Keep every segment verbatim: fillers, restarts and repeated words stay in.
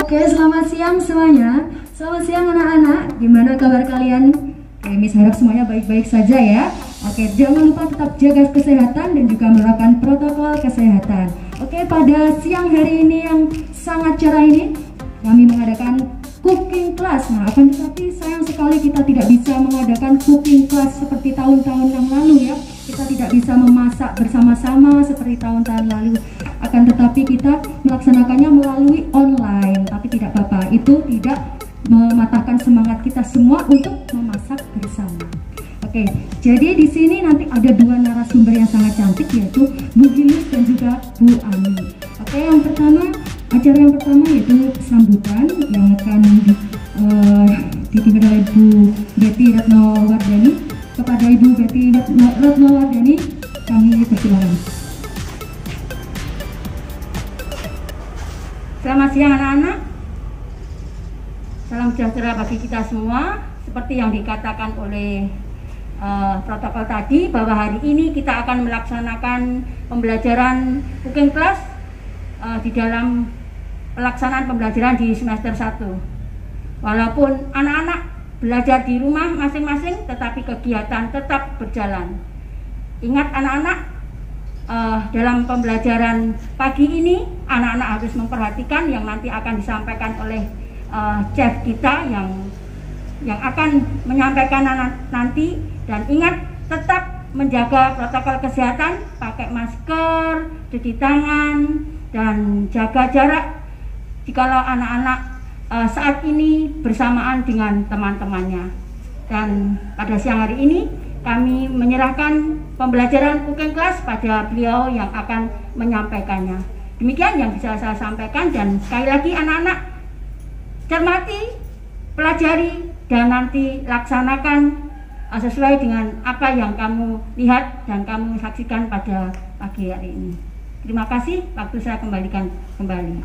Oke, selamat siang semuanya. Selamat siang anak-anak. Gimana kabar kalian? Oke, Miss harap semuanya baik-baik saja ya. Oke, jangan lupa tetap jaga kesehatan dan juga menerapkan protokol kesehatan. Oke, pada siang hari ini yang sangat cerah ini, kami mengadakan cooking class. Nah, akan tetapi sayang sekali kita tidak bisa mengadakan cooking class seperti tahun-tahun yang lalu ya. Kita tidak bisa memasak bersama-sama seperti tahun-tahun lalu. Akan tetapi kita melaksanakannya melalui online. Tapi tidak apa-apa, itu tidak mematahkan semangat kita semua untuk memasak bersama. Oke, jadi di sini nanti ada dua narasumber yang sangat cantik, yaitu Bu Hilus dan juga Bu Ani. Oke, yang pertama, acara yang pertama yaitu sambutan yang akan di, uh, dipimpin oleh Bu Betty Retnowardani. Kepada Ibu Betty Retnowardani, kami persilakan. Selamat siang anak-anak. Salam sejahtera bagi kita semua. Seperti yang dikatakan oleh uh, protokol tadi, bahwa hari ini kita akan melaksanakan pembelajaran cooking class uh, di dalam pelaksanaan pembelajaran di semester satu. Walaupun anak-anak belajar di rumah masing-masing, tetapi kegiatan tetap berjalan. Ingat anak-anak, uh, dalam pembelajaran pagi ini anak-anak harus memperhatikan yang nanti akan disampaikan oleh uh, chef kita yang yang akan menyampaikan nanti. Dan ingat, tetap menjaga protokol kesehatan, pakai masker, cuci tangan, dan jaga jarak jikalau anak-anak Uh, saat ini bersamaan dengan teman-temannya. Dan pada siang hari ini kami menyerahkan pembelajaran cooking class pada beliau yang akan menyampaikannya. Demikian yang bisa saya sampaikan, dan sekali lagi anak-anak, cermati, pelajari, dan nanti laksanakan uh, sesuai dengan apa yang kamu lihat dan kamu saksikan pada pagi hari ini. Terima kasih, waktu saya kembalikan kembali.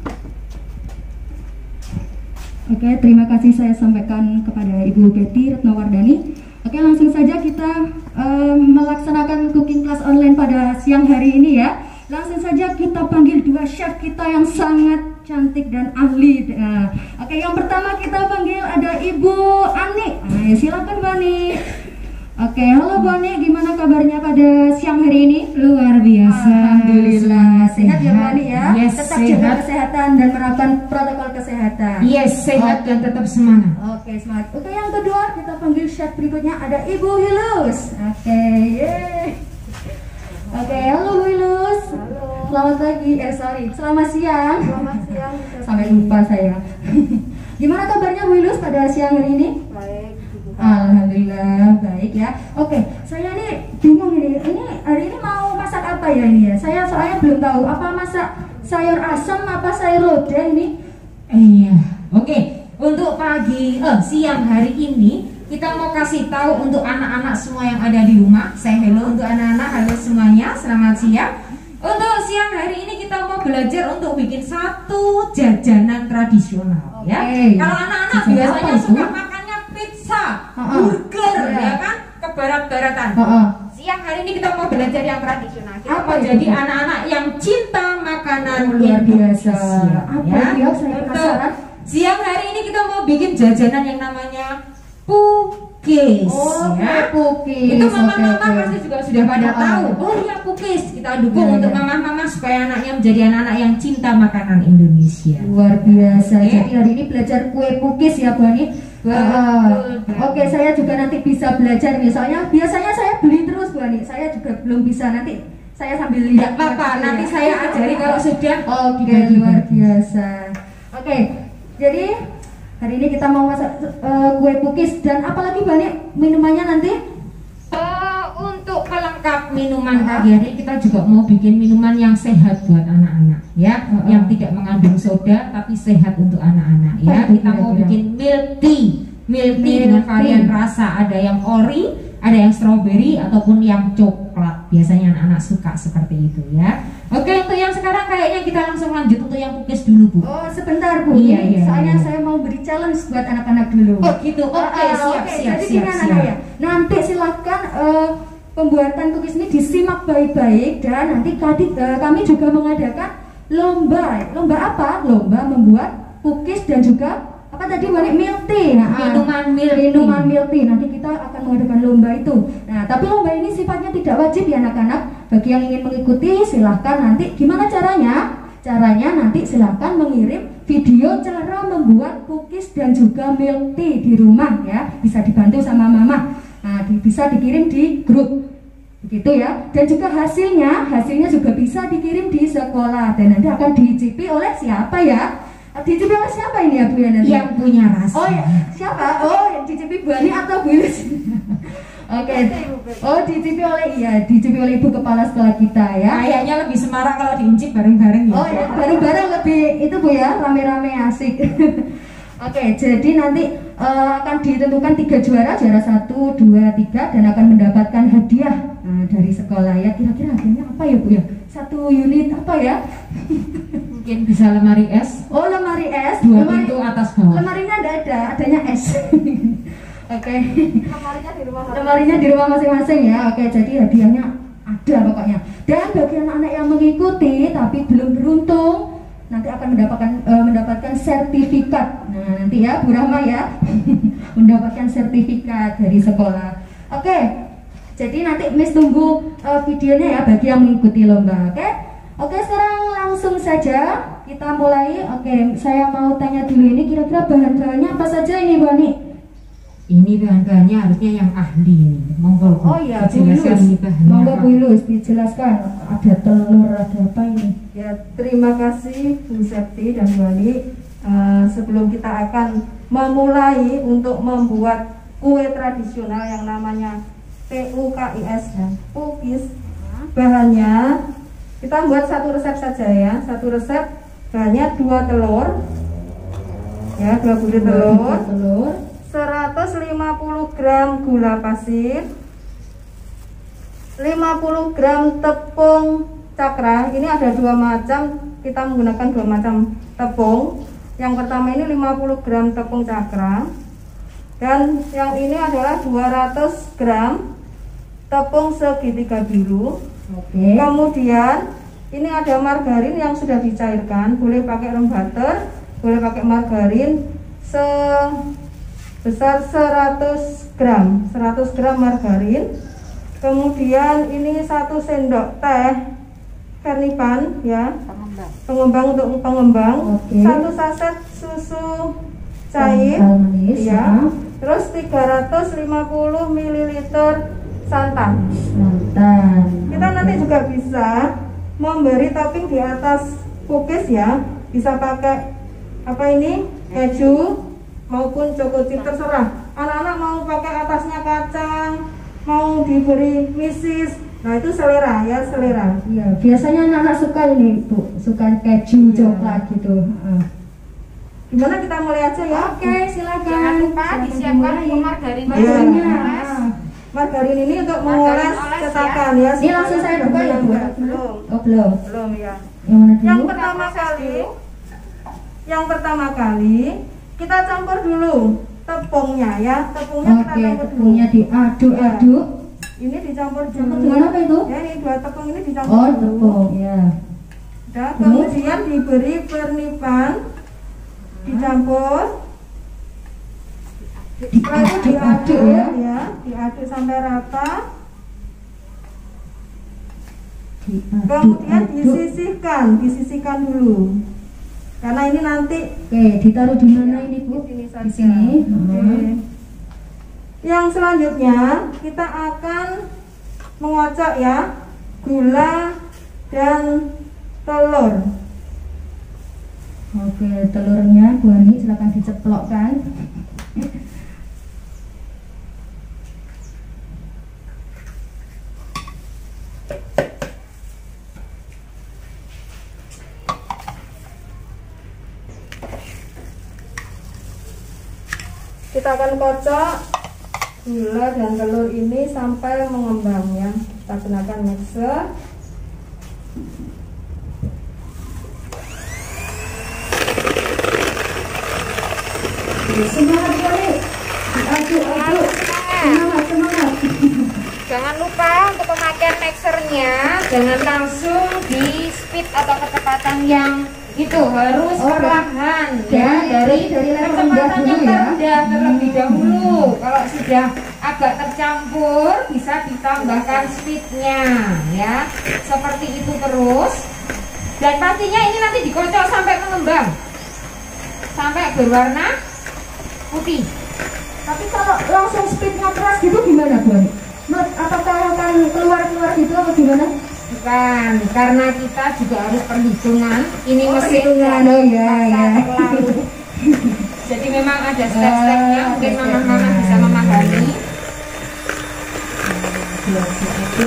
Oke, terima kasih saya sampaikan kepada Ibu Betty Retnowardani. Oke, langsung saja kita um, melaksanakan cooking class online pada siang hari ini ya. Langsung saja kita panggil dua chef kita yang sangat cantik dan ahli. Nah, oke, yang pertama kita panggil ada Ibu Ani. Nah, silakan Bu Ani. Oke, halo Bu Ani, gimana kabarnya pada siang hari ini? Luar biasa. Alhamdulillah, sehat ya Bu Ani ya. Yes, tetap sehat. jaga kesehatan dan menerapkan protokol kesehatan. Yes, sehat. Oke. Dan tetap semangat. Oke, semangat. Oke, yang kedua kita panggil chef berikutnya ada Ibu Hilus. Oke, yeay. Oke, halo Bu Hilus. Halo. Selamat pagi, eh sorry, selamat siang. Selamat siang. Sampai lupa saya. Gimana kabarnya Bu Hilus pada siang hari ini? Baik. Alhamdulillah baik ya. Oke, saya ini bingung ini. Ini hari ini mau masak apa ya ini ya? Saya soalnya belum tahu apa masak sayur asam apa sayur lodeh ini. Iya. Oke, untuk pagi eh siang hari ini kita mau kasih tahu untuk anak-anak semua yang ada di rumah. Saya hello untuk anak-anak, halo semuanya, selamat siang. Untuk siang hari ini kita mau belajar untuk bikin satu jajanan tradisional. Oke. Ya. Kalau anak-anak biasanya suka makannya pizza, Uh-uh. burger, Yeah. ya kan, ke barat-baratan. Uh-uh. Siang hari ini kita mau belajar yang tradisional. Kita Apa mau itu, jadi Bu? anak-anak yang cinta makanan Oh, luar biasa. Indonesia, Apa ya. itu ya? Saya Betul. penasaran. Siang hari ini kita mau bikin jajanan yang namanya pukis. Oh, ya. pukis. Itu mama-mama Oke, oke. pasti juga sudah pada Uh-uh. tahu. Oh iya, pukis. Kita dukung Ya, untuk ya. mama-mama supaya anaknya menjadi anak-anak yang cinta makanan Indonesia. Luar biasa. Oke. Jadi hari ini belajar kue pukis ya Bu Ani. Betul. Uh, Oke, saya juga nanti bisa belajar nih. Soalnya biasanya saya beli terus Bu Ani. Saya juga belum bisa, nanti saya sambil lihat. Tidak apa-apa, ya. nanti saya ajari kalau sudah. Oke, dibagi-bagi. luar biasa. Oke, jadi hari ini kita mau masak uh, kue pukis dan apalagi banyak minumannya nanti. Eh, untuk pelengkap minuman Uh-huh. pagi hari kita juga mau bikin minuman yang sehat buat anak-anak ya, Uh-huh. yang tidak mengandung soda tapi sehat untuk anak-anak ya. Apa itu Kita mau kira-kira? bikin milk tea, milk tea Milk dengan tea. varian rasa, ada yang ori, ada yang strawberry ataupun yang coklat. Biasanya anak-anak suka seperti itu ya. Oke, untuk yang sekarang kayaknya kita langsung lanjut untuk yang pukis dulu, Bu. Oh, sebentar Bu. Iya, Ini iya, soalnya iya. saya mau beri challenge buat anak-anak dulu. Oh gitu. Oke, Ah, siap, oke. siap, Jadi siap, gini siap. anak-anak ya. Nanti silakan eh, pembuatan cookies ini disimak baik-baik dan nanti kadi, eh, kami juga mengadakan lomba. Lomba apa? Lomba membuat cookies dan juga apa tadi Wani, milk tea. Nah, Minuman milk tea. minuman milk tea. Nanti kita akan mengadakan lomba itu. Nah, tapi lomba ini sifatnya tidak wajib ya anak-anak. Bagi yang ingin mengikuti silahkan nanti. Gimana caranya? Caranya nanti silahkan mengirim video cara membuat cookies dan juga milk tea di rumah ya. Bisa dibantu sama mama. Nah, di, bisa dikirim di grup. Begitu ya. Dan juga hasilnya, hasilnya juga bisa dikirim di sekolah dan nanti akan diicipi oleh siapa ya? Dicicipi oleh siapa ini ya Bu ya nanti? Yang punya rasa. Oh ya, siapa? Oh, yang dicicipi Bu Ani atau Bu Ilis? Oke. Okay. Oh, dicicipi oleh iya, dicicipi oleh Ibu Kepala Sekolah kita ya. Kayaknya lebih semarak kalau diincip bareng-bareng ya. Oh ya, bareng-bareng lebih itu Bu ya, rame-rame asik. Oke, okay, jadi nanti uh, akan ditentukan tiga juara, juara satu, dua, tiga, dan akan mendapatkan hadiah nah, dari sekolah ya. Kira-kira hadiahnya apa ya Bu ya? Satu unit apa ya? Mungkin bisa lemari es. Oh, lemari es. Dua lemari, pintu atas bawah. Lemarinya ada ada, adanya es. Oke. Okay. Lemarinya di rumah. Lemarinya di rumah masing-masing ya. Oke, okay, jadi hadiahnya ada pokoknya. Dan bagi anak-anak yang mengikuti tapi belum beruntung, nanti akan mendapatkan uh, mendapatkan sertifikat. Nah, nanti ya Bu Rahma ya. Mendapatkan sertifikat dari sekolah. Oke. Okay. Jadi nanti Miss tunggu uh, videonya ya bagi yang mengikuti lomba. Oke. Okay? Oke, sekarang langsung saja kita mulai. Oke, saya mau tanya dulu ini kira-kira bahan-bahannya apa saja ini Bu Ani? Ini bahan-bahannya harusnya yang ahli. Monggo Bu. Oh iya, Bu Dijelaskan Ilus. ini bahannya Monggo apa. Bu Ilus dijelaskan. Ada telur, ada apa ini? Ya, terima kasih Bu Septi dan Bu Ani. Uh, sebelum kita akan memulai untuk membuat kue tradisional yang namanya P U K I S dan cookies, bahannya kita buat satu resep saja ya. Satu resep bahannya dua telur, ya dua butir telur, telur, seratus lima puluh gram gula pasir, lima puluh gram tepung cakra. Ini ada dua macam, kita menggunakan dua macam tepung. Yang pertama ini lima puluh gram tepung cakra, dan yang ini adalah dua ratus gram tepung segitiga biru. Oke. Kemudian ini ada margarin yang sudah dicairkan, boleh pakai room butter, boleh pakai margarin sebesar seratus gram, seratus gram margarin. Kemudian ini satu sendok teh Fernipan ya, pengembang untuk pengembang. Oke. Satu saset susu cair manis, ya. Terus tiga ratus lima puluh mililiter santan. santan. Kita nanti juga bisa memberi topping di atas cookies ya. Bisa pakai apa ini? Keju maupun choco chip, terserah. Anak-anak mau pakai atasnya kacang, mau diberi misis. Nah, itu selera ya, selera. Iya, biasanya anak-anak suka ini Bu, suka keju, coklat gitu. Uh. Gimana kita mulai aja ya? Oke, silakan. Jangan lupa Silakan disiapkan dimulai. margarin Margarinnya. Ah. Margarin ini untuk mengoles cetakan ya. Ini langsung saya buka ya Bu? Belum. Oh belum. Belum ya. Yang mana dulu? Yang pertama kali, yang pertama kali kita campur dulu tepungnya ya. Tepungnya kita Oke, campur dulu. tepungnya diaduk-aduk. Ini dicampur dulu. Campur dengan apa itu? Ya, ini dua tepung ini dicampur Oh, dulu. tepung, ya. Udah, kemudian diberi pernipan, dicampur. Setelah itu Diaduk-aduk diaduk ya. ya, diaduk sampai rata. Kemudian Diaduk-aduk. disisihkan, disisihkan dulu. Karena ini nanti Oke, ditaruh di mana ini Bu? di sini saja. Di sini. Oke. Hmm. Yang selanjutnya kita akan mengocok ya gula dan telur. Oke, telurnya Bu Ani silakan diceplokkan. Kita akan kocok gula dan telur ini sampai mengembang ya. Kita gunakan mixer. Semangat Bu Ani. Diaduk-aduk. Semangat, semangat. Jangan lupa untuk pemakaian mixernya jangan langsung di speed atau kecepatan yang itu harus Oh, perlahan dari- ya dari dari level rendah kecepatan dulu yang ya. terendah terlebih dahulu. Kalau sudah agak tercampur bisa ditambahkan speednya ya, seperti itu terus. Dan pastinya ini nanti dikocok sampai mengembang, sampai berwarna putih. Tapi kalau langsung speednya keras gitu gimana Bu Ani? Mer- Apakah akan keluar-keluar gitu atau gimana? Bukan, karena kita juga harus perhitungan. Ini Oh, mesin perhitungan, oh ya ya. terlalu. Jadi memang ada step-stepnya, Ah, mungkin step-stepnya. mama-mama bisa memahami. Iya, iya.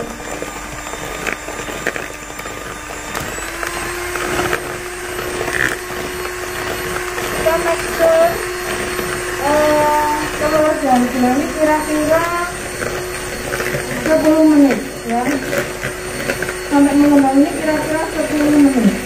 Kita make sure eh, telur dan gula ini kira-kira sepuluh menit ya, sampai mengembang ini kira-kira sepuluh menit.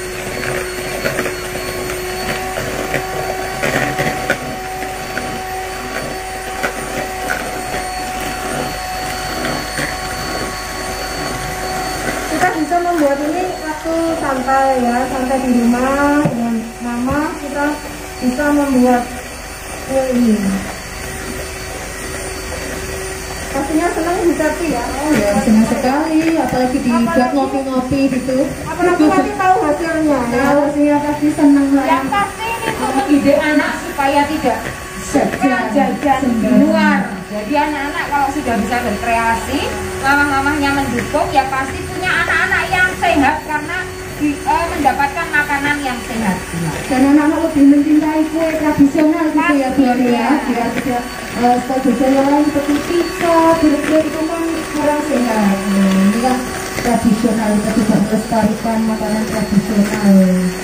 Kita bisa membuat ini waktu santai ya, santai di rumah dengan mama, kita bisa membuat kue ini. Pastinya senang bisa ya. Oh ya, senang sekali, apalagi dibuat ngopi-ngopi gitu. Apalagi nanti tahu hasilnya ya. Tahu sih ya, pasti senang lah. Yang pasti ini untuk ide anak supaya tidak suka jajan di sembarang. luar. Jadi anak-anak kalau sudah bisa berkreasi, mama-mamanya mendukung, ya pasti punya anak-anak yang sehat karena di, eh, mendapatkan makanan yang sehat. Dan anak-anak lebih mencintai kue tradisional gitu ya Bu Ani ya. Biar tidak eh, style jajan yang lain seperti pizza, burger itu kan kurang sehat. Hmm, ini kan tradisional, kita tidak melestarikan makanan tradisional.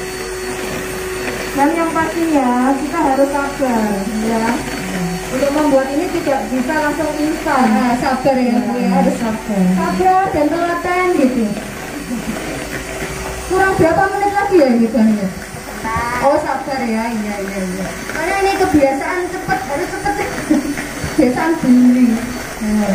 Dan yang pastinya kita harus sabar ya. Untuk membuat ini tidak bisa langsung instan. Ah, sabar ya Bu ya, harus sabar. sabar dan telaten gitu. Kurang berapa menit lagi ya ini bahannya? Oh sabar ya, iya iya iya. Karena ini kebiasaan cepet, harus cepet. Kebiasaan beli. Nah.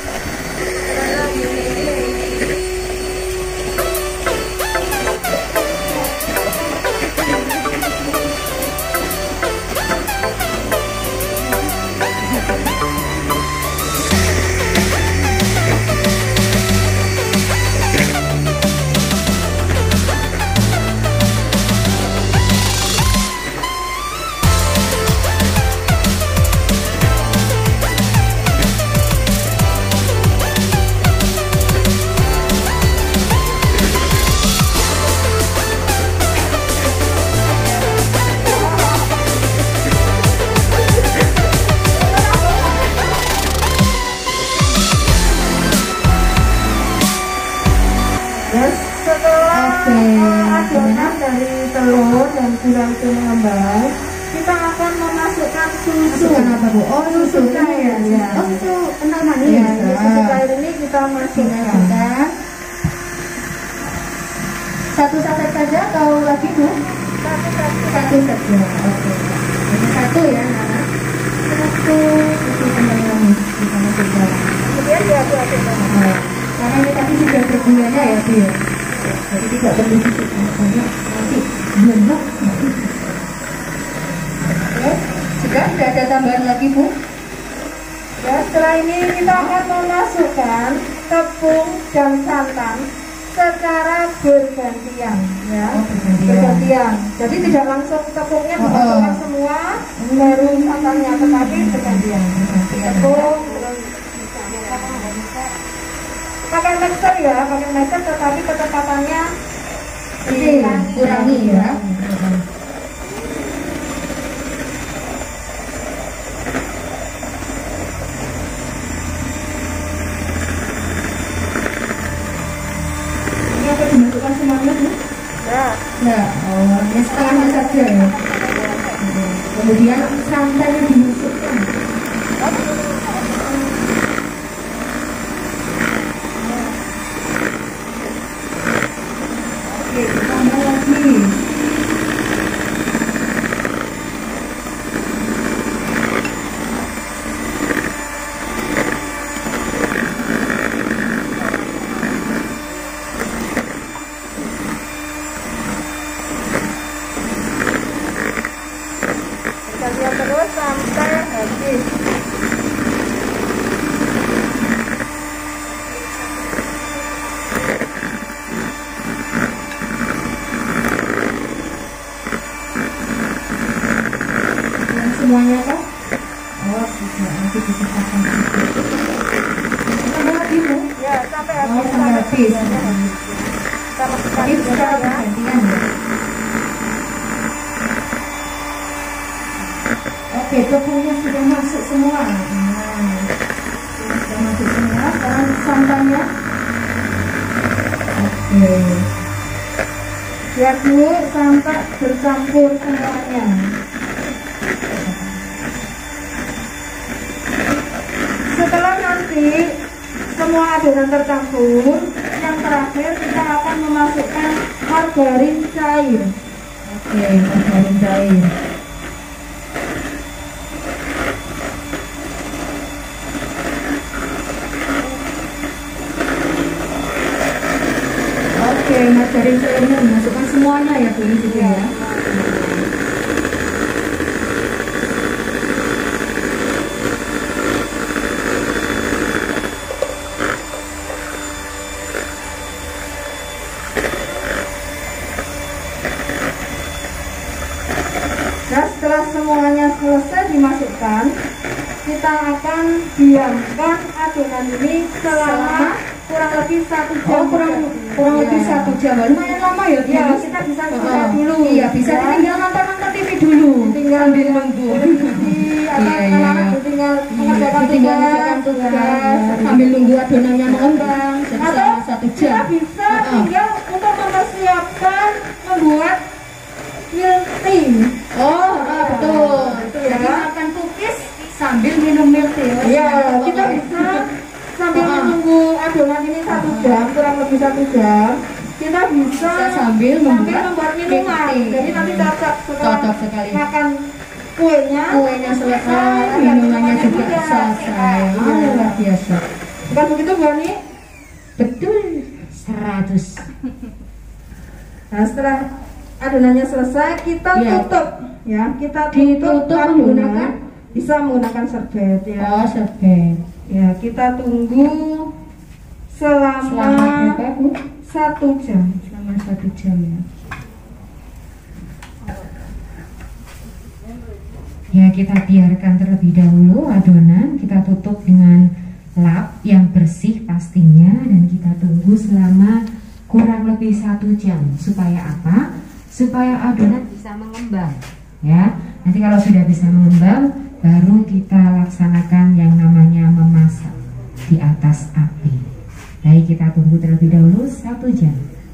Ya, setelah Oke. adonan dari telur dan gula itu mengembang, kita akan memasukkan susu. Masukkan apa Bu? Oh susu cair ya. Oh susu kental manis. Ya, ini susu cair ini kita masukkan. Masukkan. Satu saset saja atau lagi Bu? Satu satu Satu saja. Oke. Jadi satu ya Nana. Satu susu kental manis kita masukkan. kemudian diaduk-aduk. Nah, karena ini tadi sudah bergulanya ya Bu ya. Jadi tidak perlu susu banyak nanti blendok. Oke, sudah tidak ada tambahan lagi Bu. Ya, setelah ini kita akan memasukkan tepung dan santan secara bergantian ya. Oh, bergantian. Bergantian. Jadi tidak langsung tepungnya Oh, dimasukkan oh. semua baru santannya, tetapi bergantian. Bergantian. Tepung terus pakai mixer ya, pakai mixer tetapi kecepatannya Oke, kurangi ya. Ini apa dimasukkan semuanya Bu? ya. Ya, oh, ya setengahnya saja ya. Kemudian santannya dimasukkan. Oke, tambah lagi. gantian terus sampai habis. Dan semuanya kok? Oh, tidak, nanti kita akan sampai habis Bu? Ya, sampai habis. Oh, sampai habis. Sama Tapi sekali sekarang ya. gantian ya. Oke, tepungnya sudah masuk semua. Nah, sudah masuk semua. Sekarang santannya. Oke. Biar dulu sampai bercampur semuanya. Setelah nanti semua adonan tercampur, yang terakhir kita akan memasukkan margarin cair. Oke, margarin cair. Oke, margarin cairnya dimasukkan semuanya ya Bu di situ ya. Dan setelah semuanya selesai dimasukkan, kita akan diamkan adonan ini selama kurang lebih satu jam. Oh, kurang kurang lebih Ya. satu jam. Lumayan lama ya Bu? Ya, kita bisa coba Oh, dulu. Iya, bisa Ya. ditinggal nonton-nonton T V dulu. Tinggal sambil nunggu. Di apa Iya, iya, anak-anak iya. ditinggal Iya, mengerjakan ditinggal tugas, mengerjakan tugas, ya. sambil nunggu adonannya mengembang. Jadi Atau selama satu kita jam. bisa Oh, oh. tinggal untuk mempersiapkan membuat milk tea. Oh, ah, betul. Betul, Jadi ya. makan cookies sambil minum milk tea. Oh, Ya, mantap, kita oke. bisa sambil Oh, oh. menunggu adonan ini satu jam, kurang lebih satu jam. Kita bisa, Bisa sambil membuat membuat minuman. milk tea. Jadi nanti cocok setelah Cocok sekali. makan kuenya. Kuenya selesai, dan minumannya juga juga selesai. Iya. Oh, luar biasa. Bukan begitu Bu Ani? Betul. seratus. Nah, setelah adonannya selesai, kita Iya. tutup ya. Kita Ditutup tutup menggunakan? adonan. Bisa menggunakan serbet ya. Oh, serbet. Ya, kita tunggu selama, Selama berapa Bu? satu jam. Selama satu jam ya. Ya, kita biarkan terlebih dahulu adonan, kita tutup dengan lap yang bersih pastinya, dan kita tunggu selama kurang lebih satu jam. Supaya apa? Supaya adonan bisa mengembang ya. Nanti kalau sudah bisa mengembang, baru kita laksanakan yang namanya memasak di atas api. Baik, kita tunggu terlebih dahulu satu jam.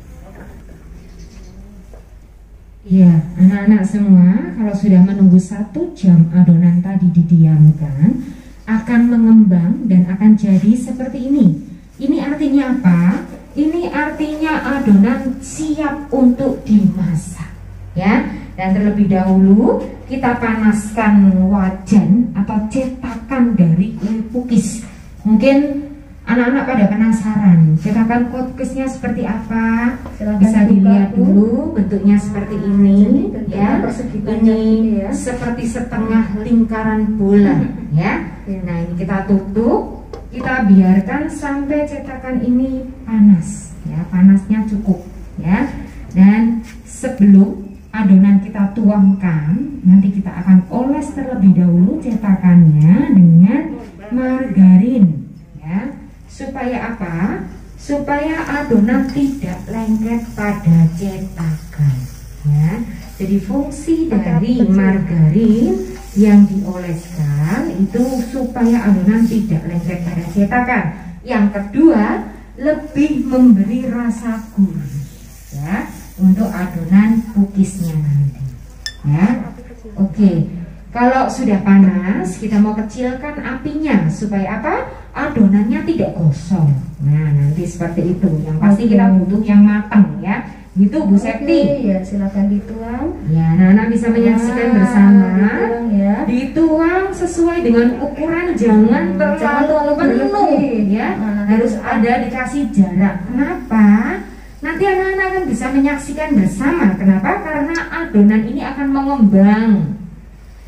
Iya, anak-anak semua, kalau sudah menunggu satu jam adonan tadi didiamkan, akan mengembang dan akan jadi seperti ini. Ini artinya apa? Ini artinya adonan siap untuk dimasak, ya. Dan terlebih dahulu kita panaskan wajan atau cetakan dari kue pukis. Mungkin anak-anak pada penasaran cetakan kue pukisnya seperti apa? Silahkan Bisa buka, dilihat Bu. dulu, bentuknya seperti ini. Jadi bentuknya Ya, persegi ini panjang gini ya. seperti setengah lingkaran bola, ya. Ya. Nah, ini kita tutup, kita biarkan sampai cetakan ini panas, ya. Panasnya cukup, ya. Dan sebelum adonan kita tuangkan, nanti kita akan oles terlebih dahulu cetakannya dengan margarin, ya. Supaya apa? Supaya adonan tidak lengket pada cetakan, ya. Jadi fungsi dari margarin yang dioleskan itu supaya adonan tidak lengket pada cetakan. Yang kedua, lebih memberi rasa gurih, ya, untuk adonan pukisnya nanti, ya. Oke, kalau sudah panas, kita mau kecilkan apinya supaya apa? Adonannya tidak gosong. Nah, nanti seperti itu. Yang pasti kita butuh yang matang, ya. Gitu Bu Septi. Oke, ya silakan dituang. Ya, anak-anak bisa menyaksikan Nah, bersama. dituang ya. Dituang sesuai dengan ukuran, jangan Hmm, terlalu jangan terlalu penuh, berlebih. ya. Nah, Harus nanti- ada dikasih jarak. Kenapa? Nanti anak-anak akan bisa menyaksikan bersama. Kenapa? Karena adonan ini akan mengembang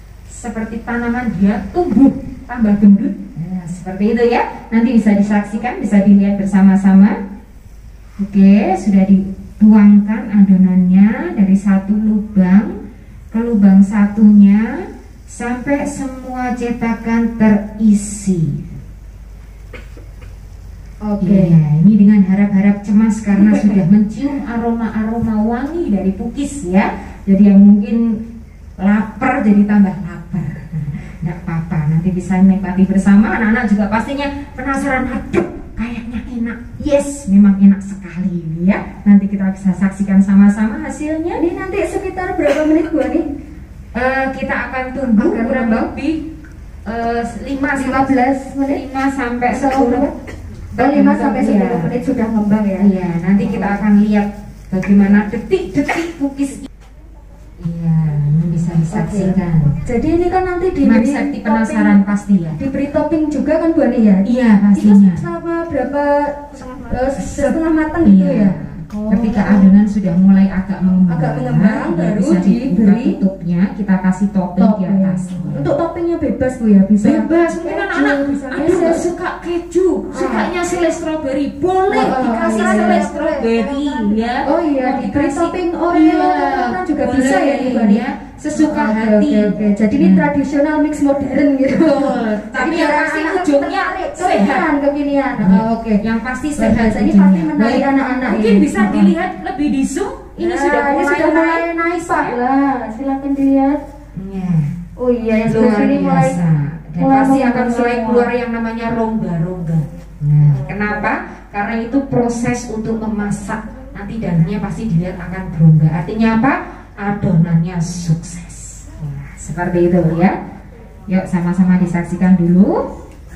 seperti tanaman dia tumbuh tambah gendut. Nah, seperti itu ya. Nanti bisa disaksikan, bisa dilihat bersama-sama. Oke, sudah dituangkan adonannya dari satu lubang ke lubang satunya sampai semua cetakan terisi. Oke, ya, ini dengan harap-harap cemas karena sudah mencium aroma-aroma wangi dari pukis ya. Jadi yang mungkin lapar jadi tambah lapar. Nggak apa-apa, nanti bisa menikmati bersama. Anak-anak juga pastinya penasaran, aduh kayaknya enak. Yes, memang enak sekali ya. Nanti kita bisa saksikan sama-sama hasilnya. Ini nanti sekitar berapa menit Bu Ani? Uh, kita akan tunggu Akan kurang nambah? lebih uh, lima belas menit lima sampai sepuluh. Oh, lima sampai sepuluh Ya. menit sudah ngembang ya. Iya, nanti kita akan lihat bagaimana detik-detik pukis. Iya, ini bisa disaksikan. Jadi ini kan nanti Mas diberi Sakti penasaran pasti ya. diberi topping juga kan Bu Ani ya? Iya, Itu pastinya. sama berapa eh, setengah matang gitu Iya. ya? Oh. Ketika adonan sudah mulai agak mengembang, Agak mengembang, ya, baru bisa dibuka diberi tutupnya, kita kasih topping di Topping. atasnya. Untuk toppingnya bebas Bu ya, bisa. Bebas, mungkin keju, anak-anak bisa aduh meses. nggak suka keju, sukanya sele strawberry, boleh Oh, dikasih iya, sele iya. strawberry ya. Oh iya, Mau diberi dikasih- topping Oreo Iya, kan juga boleh, bisa ya Bu Ani? ya, sesuka Oke, hati. Oke, oke. Jadi ini Hmm. tradisional mix modern gitu. Betul. Tapi Jadi yang biar pasti anak-anak ujungnya tertarik, sehat. kekinian, kekinian. Hmm. Oh, oke. Yang pasti Luar sehat. biasa. Ini ujungnya. pasti menarik Baik, anak-anak mungkin ini. bisa Oh. dilihat lebih di zoom. Ini Nah, sudah ini mulai sudah mulai naik. naik Pak lah. Silakan dilihat. Ya. Oh iya, yang sebelah Luar sini mulai biasa. Dan mulai pasti akan mengembang mulai semua. keluar yang namanya rongga-rongga. Nah, kenapa? Karena itu proses untuk memasak. Nanti dalamnya pasti dilihat akan berongga. Artinya apa? Adonannya sukses. Nah, seperti itu ya. Yuk sama-sama disaksikan dulu.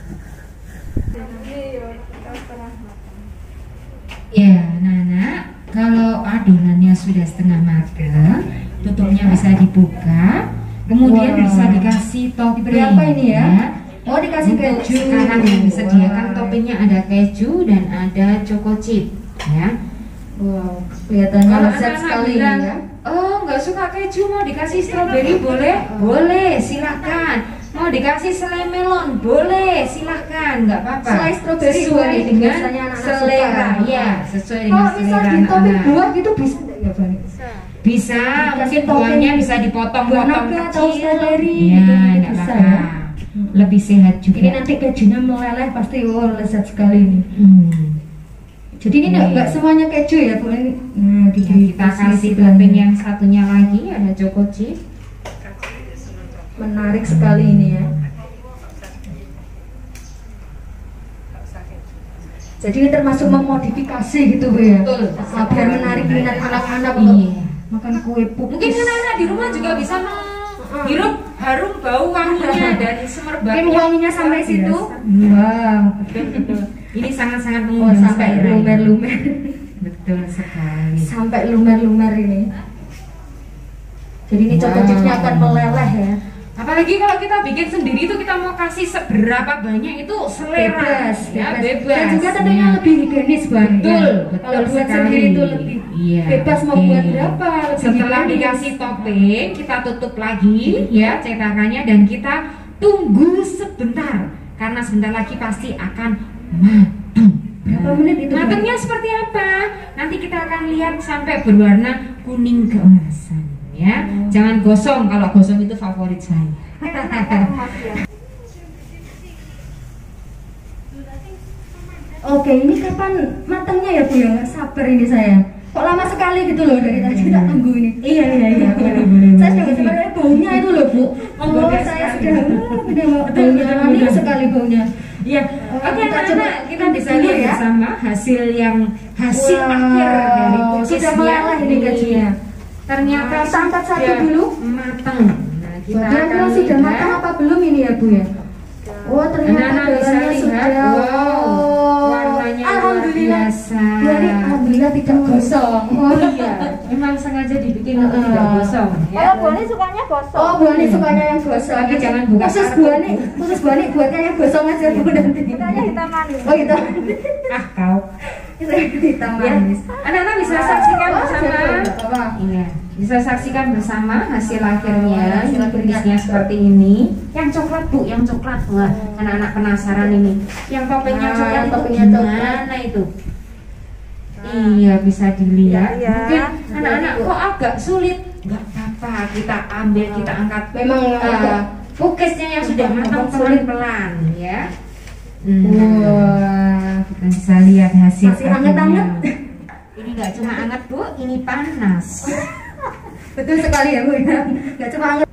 Ya, Nana, kalau adonannya sudah setengah matang, tutupnya bisa dibuka. Kemudian Wow. bisa dikasih topping. Diberi apa ini ya? Oh, dikasih Untuk keju. Sekarang yang disediakan Wow. toppingnya ada keju dan ada choco chip, ya. Wow, kelihatannya Kalau lezat anak-anak sekali bilang, ya. oh nggak suka keju mau dikasih strawberry boleh? Boleh, silakan. Mau dikasih selai melon boleh, silakan, nggak apa-apa. Selai strawberry sesuai boleh, dengan biasanya anak-anak selera, suka. ya, sesuai dengan Kalau misal selera di topping anak-anak. buah gitu bisa nggak ya Bang? Bisa, Dikasih mungkin topping buahnya bisa buah dipotong-potong naga kecil. atau strawberry Ya, gitu, nggak bisa apa-apa. ya. Lebih sehat juga. Ini nanti kejunya meleleh pasti oh lezat sekali ini. Hmm. Jadi ini nggak Oke. nggak semuanya keju ya Bu. Ini nah, Ya, diberi kita kasih sisi topping belakang. yang satunya lagi ada choco chip. Menarik sekali ini ya. Jadi ini termasuk memodifikasi gitu Bu ya. Betul. Ah, biar menarik minat anak-anak Iya. untuk makan kue pupis. Mungkin anak-anak di rumah juga bisa menghirup harum bau wanginya dari semerbaknya. Mungkin wanginya sampai Luar situ. biasa. Wow. Betul. Ini sangat-sangat Oh, mengundang sampai selera. lumer-lumer. Betul sekali. Sampai lumer-lumer ini. Jadi ini choco Wow. chipsnya akan meleleh ya. Apalagi kalau kita bikin sendiri itu kita mau kasih seberapa banyak itu selera, Bebas, ya, bebas. bebas. Dan juga tentunya Ya. lebih higienis Bang. Betul, Ya. betul Kalau buat sekali. sendiri itu lebih Iya, bebas mau oke. buat berapa, lebih Setelah higienis. dikasih topping, kita tutup lagi ya cetakannya dan kita tunggu sebentar karena sebentar lagi pasti akan matang. Berapa menit itu, Bang? Matangnya seperti apa? Nanti kita akan lihat sampai berwarna kuning keemasan ya. Hmm. Jangan gosong, kalau gosong itu favorit saya. Oke, ini kapan matangnya ya Bu ya? Nggak sabar ini saya. Kok lama sekali gitu loh dari tadi tak tunggu ini. Iya iya iya. Boleh, boleh, Saya boleh. sudah sebenarnya baunya itu loh Bu. Oh, Menggoda saya sekali. sudah uh, udah mau Betul, baunya betul, manis betul. sekali baunya. Iya, Oh, oke kita anak-anak, coba kita bisa dulu lihat ya. bersama hasil yang hasil Wow, akhir dari sudah prosesnya. meleleh ini kejunya. Ternyata Nah, kita angkat satu sudah dulu. matang. Nah, kita Kira-kira akan sudah lihat. matang apa belum ini ya Bu ya? Oh ternyata Anak-anak bisa dalamnya lihat, sudah. wow, warnanya luar Alhamdulillah. biasa. Bu Ani, alhamdulillah tidak gosong. Oh iya, memang sengaja dibikin untuk tidak gosong. Ya. Kalau Bu Ani sukanya gosong. Oh Bu Ani sukanya yang gosong. Tapi jangan buka Khusus kartu. Bu Ani, khusus Bu Ani buatnya yang gosong aja Bu nanti. Sukanya hitam manis. Oh hitam. Ah kau. Itu hitam Ya. manis. Anak-anak bisa saksikan Oh, bersama. siap, siap, apa? Iya. Bisa saksikan bersama hasil akhirnya. hasil akhirnya. Tulisnya seperti ini. Yang coklat Bu, yang coklat. Wah, anak-anak penasaran ini. Yang toppingnya Nah, coklat, yang itu toppingnya coklat. gimana itu? Iya, bisa dilihat. Ya, ya. Mungkin anak-anak kok agak sulit. Enggak apa-apa, kita ambil, kita angkat. Memang uh, cookiesnya yang sudah matang pelan-pelan ya. Hmm. Wah, Kita bisa lihat hasil masih anget-anget. Ini nggak cuma anget Bu, ini panas. Betul sekali ya Bu ya. Nggak cuma anget.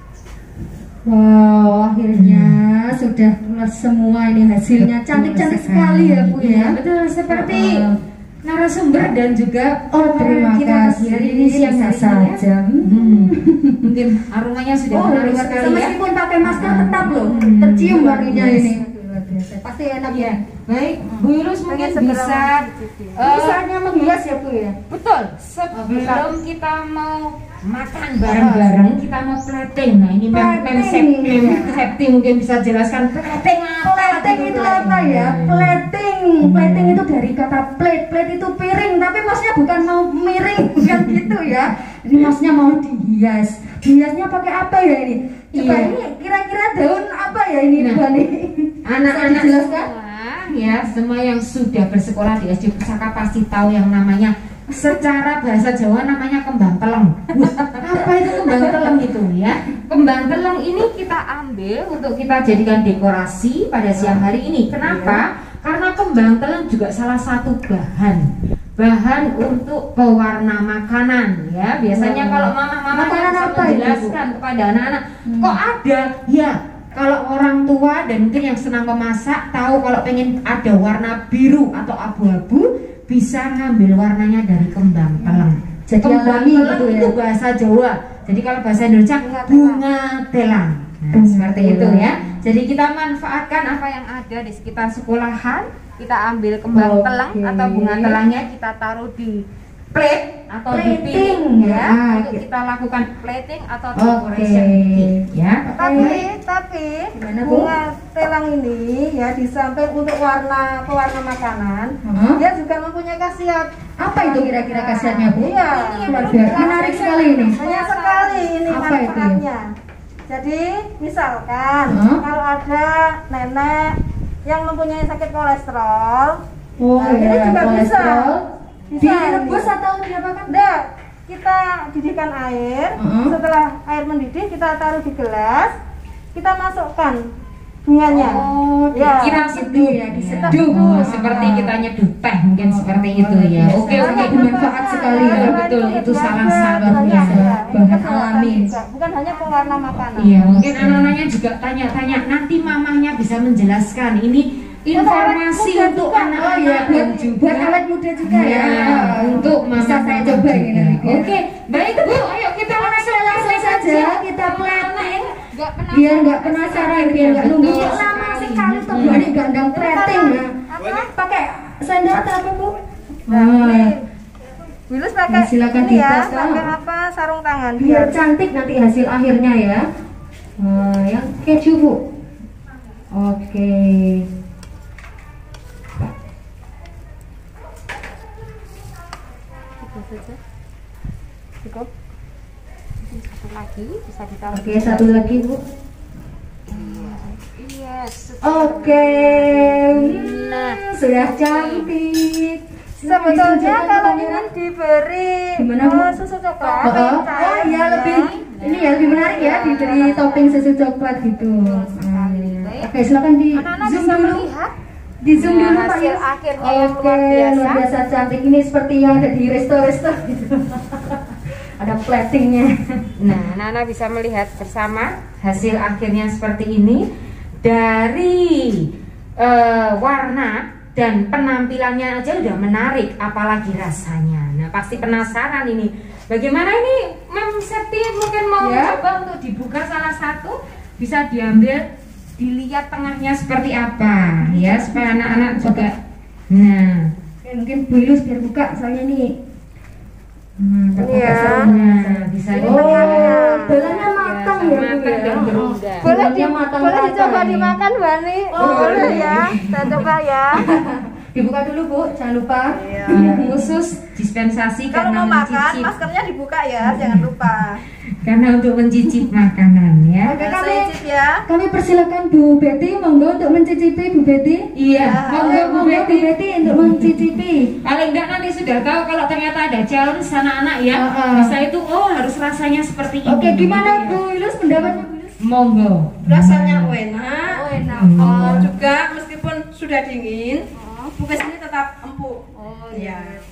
Wow, akhirnya Hmm. sudah keluar semua ini hasilnya. Cantik-cantik sekali ya Bu Iya, ya. betul seperti Uh, narasumber dan juga Oh, terima kita kasih. hari ini siang Bisa hari ini ya. saja. Hmm. Mungkin aromanya sudah Oh, menarik luar sekali biasa. ya. Meskipun pakai masker tetap loh Hmm, tercium luar wanginya biasa. ini. Luar biasa. Pasti enak ya. Iya, baik Bu Yulus mungkin Pengen segera bisa mencicipi. eh, Ini saatnya menghias ya Bu ya. betul sebelum kita mau makan bareng-bareng kita mau plating. Nah ini mem mem Plating. Septi, Mem Septi mungkin bisa jelaskan plating apa? Plating gitu, itu plating. apa ya? Plating. Plating itu dari kata plate. Plate itu piring, tapi maksudnya bukan mau miring, bukan gitu ya. Ini maksudnya mau dihias. Hiasnya pakai apa ya ini? Coba Iya. ini kira-kira daun apa ya ini Nah, Bu Ani? Anak-anak Bisa dijelaskan? semua ya, semua yang sudah bersekolah di S D Pusaka pasti tahu yang namanya secara bahasa Jawa namanya kembang teleng. Apa itu kembang teleng itu ya? Kembang teleng ini kita ambil untuk kita jadikan dekorasi pada siang hari ini. Kenapa? Karena kembang teleng juga salah satu bahan bahan untuk pewarna makanan ya. Biasanya Wow. kalau mama-mama Makanan bisa apa itu, Bu? menjelaskan kepada anak-anak, Hmm. kok ada ya. Kalau orang tua dan mungkin yang senang memasak tahu kalau pengen ada warna biru atau abu-abu bisa ngambil warnanya dari kembang teleng. Jadi Kembang alami teleng gitu ya. itu bahasa Jawa. Jadi kalau bahasa Indonesia bunga telang. Nah, Bunga seperti telang. itu ya. Jadi kita manfaatkan apa yang ada di sekitar sekolahan. Kita ambil kembang Oke. teleng atau bunga telangnya kita taruh di plate atau di Plating, piring ya, ya. untuk kita lakukan plating atau Oke. decoration ya. Tapi tapi Gimana, Bu? bunga telang ini ya di samping untuk warna pewarna makanan, Hah? dia juga mempunyai khasiat. Apa itu kira-kira khasiatnya Bu? Iya. Luar biasa. Menarik sekali ini. Banyak sekali ini Apa itu? manfaatnya. Jadi misalkan Hah? kalau ada nenek yang mempunyai sakit kolesterol, Oh nah, ini ya, juga bisa. kolesterol. Bisa Direbus ini. atau diapakan? Enggak, kita didihkan air. Uh-huh. Setelah air mendidih, kita taruh di gelas. Kita masukkan bunganya. Oh, Ya. dikira seduh ya, diseduh. Oh, seperti kita nyeduh teh mungkin seperti itu ya. Oke, Sangat oke. bermanfaat sekali ya. Betul, itu salah satu satunya. Bahan alami. Bukan hanya pewarna makanan. Iya, mungkin anak-anaknya juga tanya-tanya. Nanti mamahnya bisa menjelaskan. Ini informasi Muda untuk juga. anak Oh ya, buat, buat awet muda juga ya. Ya, untuk bisa mama saya mama coba juga. ini nanti. Oke, baik Bu, ayo kita langsung Langsung saja kita plating. Nggak penasaran. Biar nggak penasaran, biar nggak nunggu Betul kok lama sekali. sekali tuh Hmm. Bu Ani gandang plating ya. Apa? Pakai sendok atau apa Bu? Nah, Wah, ini Wilus pakai Nah, silakan ini ya, dipasang. pakai apa? Sarung tangan biar cantik nanti hasil akhirnya ya. Wah, yang keju Bu. Oke. Cukup. Satu lagi bisa ditaruh. Oke, satu lagi Bu. Yes. Oke. Nah. Hmm, sudah cantik. Sebetulnya Ditunjukkan kalau ke kamera. ingin diberi Gimana, Bu? eh, susu coklat, Oh, oh, yang oh cair, ya lebih ini ya lebih menarik ya diberi topping susu coklat gitu. Hmm. Oke, silakan di Anak-anak zoom bisa dulu. melihat Di zoom Nah, dulu Pak hasil ya. akhirnya yang Oke, luar biasa. luar biasa cantik ini seperti yang ada di resto-resto gitu. Ada platingnya. Nah, Nana bisa melihat bersama hasil akhirnya seperti ini dari eh, warna dan penampilannya aja udah menarik, apalagi rasanya. Nah, pasti penasaran ini. Bagaimana ini, Mem Septi mungkin mau Ya. coba untuk dibuka salah satu, bisa diambil, dilihat tengahnya seperti apa, ya supaya anak-anak juga. Nah, Oke, mungkin Bu Ilus biar buka soalnya nih. Hmm, tak Ini pakai ya. sarungnya. nah bisa Oh, dilihat. belanya matang ya, Bu matang ya. dan berunda. Boleh, di, Belanya matang boleh rata dicoba ini. dimakan Bani. Oh, boleh boleh. ya. Saya coba ya. Dibuka dulu Bu, jangan lupa. Iya. Ya, khusus dispensasi Kalau karena mau makan, mencicip. maskernya dibuka ya, jangan lupa. Karena untuk mencicip makanan ya. Oke, Nah, kami saya icip ya. kami persilakan Bu Betty, monggo untuk mencicipi Bu Betty. Iya, Oke, monggo Bu monggo Bu Betty. Betty untuk mencicipi. Paling enggak nanti sudah tahu kalau ternyata ada challenge anak-anak ya. Uh-uh. Bisa itu oh harus rasanya seperti ini. Oke, gimana gitu ya. Bu Ilus pendapatnya Bu Ilus? Monggo. Rasanya enak. Oh, enak. Oh, juga meskipun sudah dingin, bukes ini tetap empuk. Oh iya.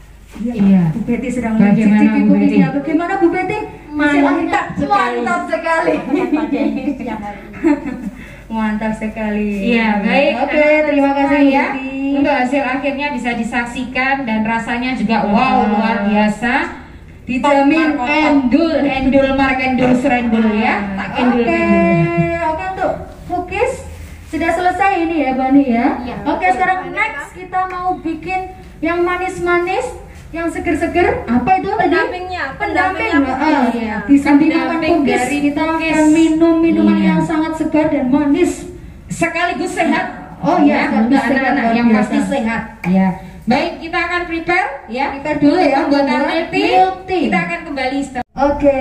Iya. Bu Betty sedang Bagaimana, mencicipi Bu cookiesnya. Betty? Bagaimana Bu Betty? Mantap sekali. Mantap sekali. Pada ini siang hari ini. Mantap sekali. Iya, baik. Oke, anak-anak terima semua kasih ya. Bu Betty. Untuk hasil akhirnya bisa disaksikan dan rasanya juga wow luar biasa. Dijamin Top mark, endul. endul mark endul serendul ya. Tak endul Oke, endul. oke untuk cookies sudah selesai ini ya Bani ya. Iya. Oke, sekarang next kita mau bikin yang manis-manis, yang seger-seger. Apa itu tadi? Pendampingnya, Pendamping. pendampingnya Ah, cookies. iya. Di samping makan Pendamping cookies dari kita cookies. akan minum minuman Iya. yang sangat segar dan manis. Sekaligus sehat. Oh iya, ya, untuk sekaligus sehat, anak-anak luar yang biasa. pasti sehat. Ya. Baik, kita akan prepare ya. Prepare dulu ya, Buatan buat milk tea. milk tea. Kita akan kembali setelah Oke,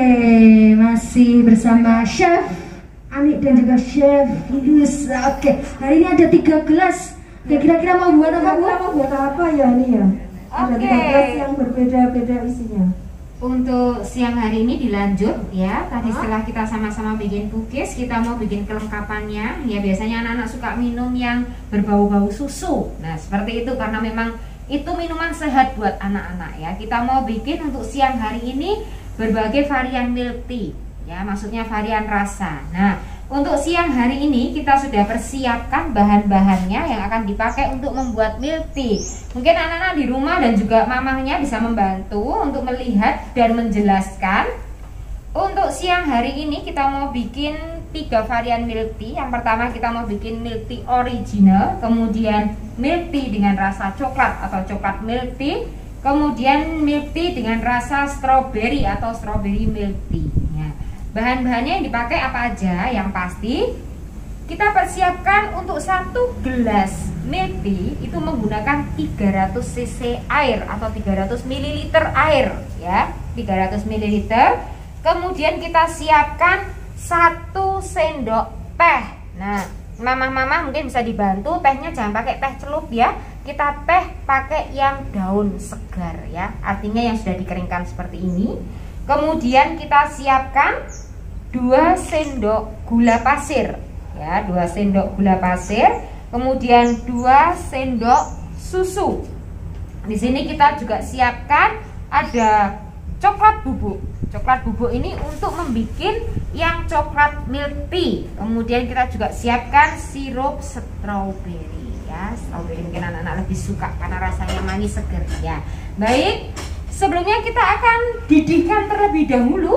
masih bersama Chef Ani dan juga Chef Yus. Oke, hari ini ada tiga gelas. Oke, kira-kira mau buat apa Bu? Mau buat apa ya ini ya? Ada Oke. tiga gelas yang berbeda-beda isinya. Untuk siang hari ini dilanjut ya. Tadi setelah kita sama-sama bikin cookies, kita mau bikin kelengkapannya. Ya biasanya anak-anak suka minum yang berbau-bau susu. Nah seperti itu karena memang itu minuman sehat buat anak-anak ya. Kita mau bikin untuk siang hari ini berbagai varian milk tea. Ya maksudnya varian rasa. Nah untuk siang hari ini kita sudah persiapkan bahan-bahannya yang akan dipakai untuk membuat milk tea. Mungkin anak-anak di rumah dan juga mamahnya bisa membantu untuk melihat dan menjelaskan. Untuk siang hari ini kita mau bikin tiga varian milk tea. Yang pertama kita mau bikin milk tea original, kemudian milk tea dengan rasa coklat atau coklat milk tea, kemudian milk tea dengan rasa strawberry atau strawberry milk tea. Ya. Bahan-bahannya yang dipakai apa aja? Yang pasti kita persiapkan untuk satu gelas milk tea itu menggunakan tiga ratus cc air atau tiga ratus mililiter air ya, tiga ratus mililiter. Kemudian kita siapkan satu sendok teh. Nah, mama-mama mungkin bisa dibantu, tehnya jangan pakai teh celup ya. Kita teh pakai yang daun segar ya, artinya yang sudah dikeringkan seperti ini. Kemudian kita siapkan dua sendok gula pasir ya, dua sendok gula pasir, kemudian dua sendok susu. Di sini kita juga siapkan ada coklat bubuk. Coklat bubuk ini untuk membuat yang coklat milk tea. Kemudian kita juga siapkan sirup strawberry ya. Strawberry mungkin anak-anak lebih suka karena rasanya manis segar ya. Baik, sebelumnya kita akan didihkan terlebih dahulu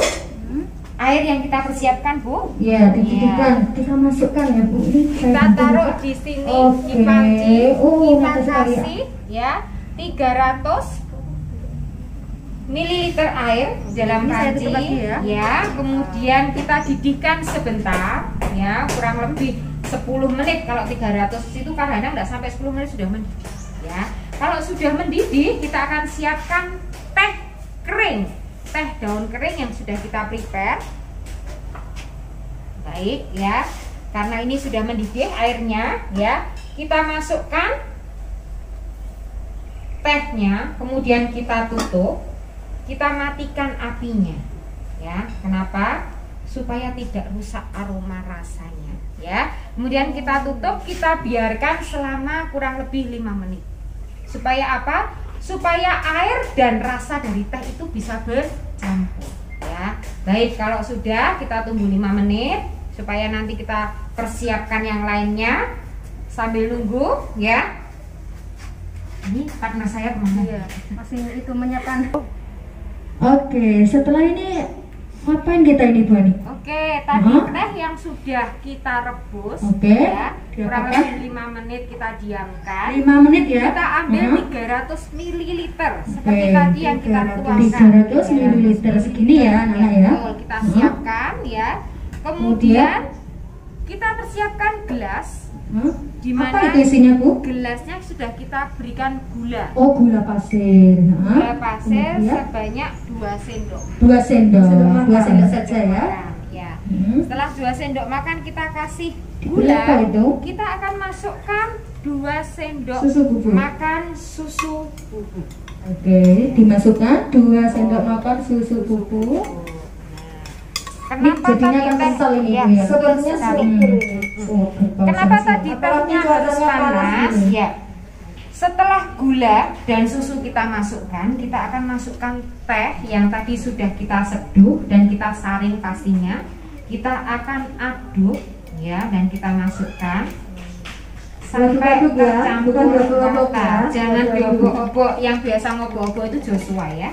air yang kita persiapkan Bu. Ya, dididihkan. Kita masukkan ya Bu. Ini Kita taruh di sini Oke. di panci. Oh, Kita bagus sekali ya. kasih ya tiga ratus mililiter air dalam Ini saya panci tutup lagi ya. ya. Kemudian kita didihkan sebentar ya, kurang lebih sepuluh menit. Kalau tiga ratus itu kadang-kadang nggak sampai sepuluh menit sudah mendidih ya. Kalau sudah mendidih kita akan siapkan teh kering, teh daun kering yang sudah kita prepare. Baik ya, karena ini sudah mendidih airnya ya, kita masukkan tehnya, kemudian kita tutup, kita matikan apinya ya. Kenapa? Supaya tidak rusak aroma rasanya ya. Kemudian kita tutup, kita biarkan selama kurang lebih lima menit. Supaya apa? Supaya air dan rasa dari teh itu bisa bercampur ya. Baik, kalau sudah kita tunggu lima menit supaya nanti kita persiapkan yang lainnya sambil nunggu ya. Ini partner saya kemana? Iya, masih itu menyiapkan. Oke, setelah ini ngapain kita ini Bu Ani? Oke, tadi Hah? teh yang sudah kita rebus Oke, ya, kurang diapakan? lebih lima menit kita diamkan. lima menit ya. Kita ambil Hah? tiga ratus mililiter Oke, seperti tadi yang kita tuangkan. tiga ratus mililiter segini ya anak-anak ya. Betul, kita Hah? siapkan ya. Kemudian kita persiapkan gelas Hah? Di Apa mana itu isinya, Bu? gelasnya sudah kita berikan gula. Oh, gula pasir. Hah? Gula pasir Kemudian? sebanyak dua sendok. Dua sendok. Sendok makan. Dua sendok saja ya. Makan, ya. Hmm. Setelah dua sendok makan kita kasih Gula apa gula. itu? Kita akan masukkan dua sendok Susu bubuk. makan susu bubuk. Oke, dimasukkan dua sendok makan susu bubuk. Kenapa jadinya tadi kan teh? kental ini, Ya, Bu, ya? betul Sepertinya sekali. super ini. Oh, kental Kenapa sensi. tadi Apalagi tehnya harus cuacanya panas panas? ini. Ya. Setelah gula dan susu kita masukkan, kita akan masukkan teh yang tadi sudah kita seduh dan kita saring pastinya. Kita akan aduk ya dan kita masukkan sampai Aduk-aduk ya, tercampur bukan diobok-obok rata. ya. Jangan Aduk-aduk. diobok-obok, yang biasa ngobok-obok itu Joshua ya.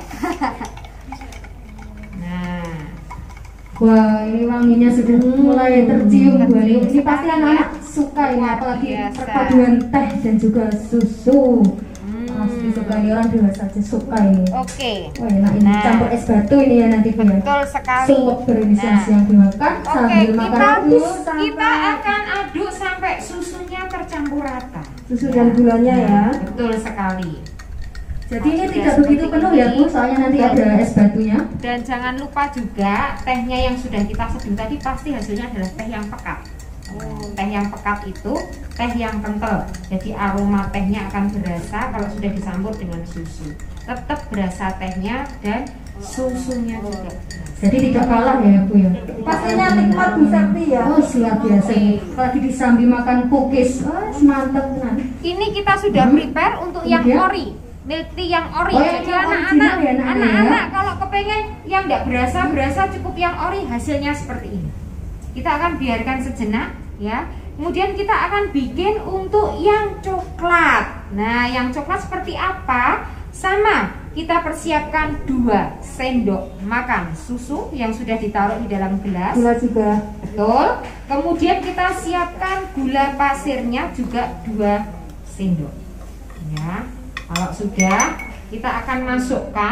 Nah, Wah, ini wanginya sudah mulai tercium, Bu Ani. Ini pasti sekali, anak-anak ya. suka ini, Luar apalagi biasa. perpaduan teh dan juga susu. Hmm. Pasti suka ini, orang dewasa aja suka ini. oke. Wah, enak ini. Nah. Campur es batu ini ya nanti, Bu ya. Betul sekali. Suwek berinisiasi Nah. yang dimakan Oke, sambil makan kita rebus kita sampai akan aduk sampai susunya tercampur rata. Susu dan gulanya ya. Betul sekali. Jadi ini Sudah tidak begitu seperti penuh ya, ini. Bu, soalnya nanti ada es batunya. Dan jangan lupa juga tehnya yang sudah kita seduh tadi pasti hasilnya adalah teh yang pekat. Teh yang pekat itu teh yang kental. Jadi aroma tehnya akan berasa kalau sudah dicampur dengan susu. Tetap berasa tehnya dan susunya juga. Jadi tidak kalah ya, Bu ya. Pastinya nikmat Bu Septi ya. Oh, luar biasa. Apalagi disambi makan cookies. Oh, mantap tenan. Ini kita sudah Hmm. prepare untuk yang Kemudian? ori, milk tea yang ori. Oh, yang Jadi yang anak-anak, original ya, anak-anak anak-anak ya? kalau kepengen yang tidak berasa berasa cukup yang ori, hasilnya seperti ini. Kita akan biarkan sejenak, ya. Kemudian kita akan bikin untuk yang coklat. Nah, yang coklat seperti apa? Sama. Kita persiapkan dua sendok makan susu yang sudah ditaruh di dalam gelas. Gula juga. Betul. Kemudian kita siapkan gula pasirnya juga dua sendok. Ya. Kalau sudah, kita akan masukkan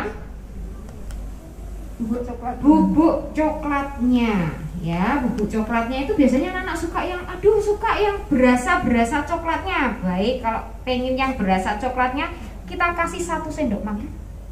Bubuk coklat. bubuk coklatnya. Ya, bubuk coklatnya itu biasanya anak-anak suka yang aduh suka yang berasa-berasa coklatnya. Baik, kalau pengen yang berasa coklatnya, kita kasih satu sendok makan.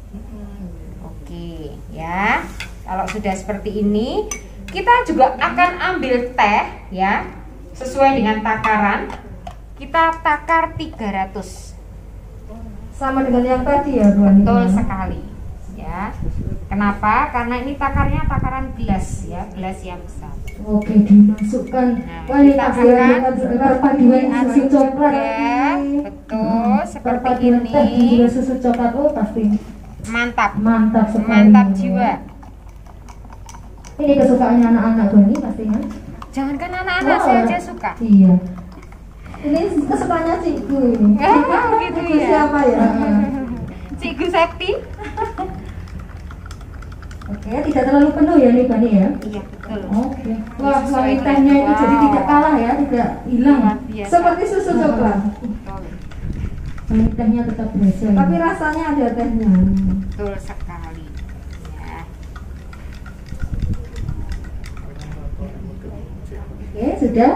Oke, ya. Kalau sudah seperti ini, kita juga akan ambil teh ya, sesuai dengan takaran. Kita takar tiga ratus. Sama dengan yang tadi ya, Bu Ani. Betul sekali. Ya. Kenapa? Karena ini takarnya takaran gelas ya, gelas yang besar. Oke, dimasukkan. Nah, Wah, ini kita pasti akan perpaduan susu coklat. Ya, betul, Hmm, seperti perpaduan ini. teh dan juga susu coklat. Oh, pasti Mantap. mantap sekali. Mantap jiwa. Ini kesukaannya anak-anak, Bu, ini pastinya. Jangankan anak-anak Oh, saya aja suka. Iya. Ini kesukaannya Cikgu ini. Oh, gitu Cikgu ya. siapa ya? Cikgu Septi? Oke, tidak terlalu penuh ya nih, Bani ya. Iya, betul. Oke. Wah, Sesuai wangi dengan- tehnya itu jadi wow. tidak kalah ya, tidak hilang. Luar biasa. Seperti susu coklat. Betul. Wangi tehnya tetap berasa. ya. Tapi rasanya ada tehnya. Betul sekali. Ya. Oke, sudah.